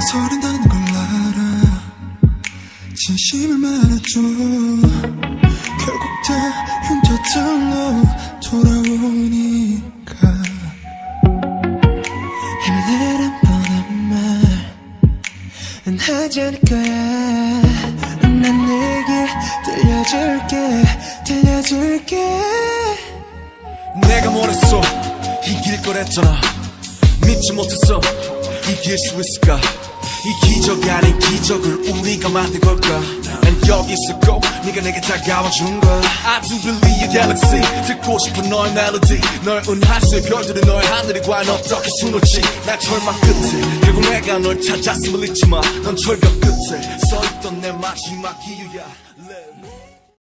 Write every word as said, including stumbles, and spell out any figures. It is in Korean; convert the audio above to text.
망설인다는 걸 알아. 진심을 말해줘. 결국 다 흉터들로 돌아오니까. 힘을 내란 뻔한 말은 하지 않을 거야. 난 내게 들려줄게 들려줄게. 내가 뭐랬어 이길 거랬잖아. 믿지 못했어 이길 수 있을까. 이 기적 아닌 기적을 우리가 만든 걸까. 난 여기 있었고 네가 내게 다가와준 거야. I do believe your galaxy. 듣고 싶은 너의 멜로디. 널 은하수의 별들은 너의 하늘이 과연 어떻게 숨을지. 난 절망 끝에 결국 내가 널 찾았음을 잊지마. 넌 철벽 끝에 서있던 내 마지막 이유야.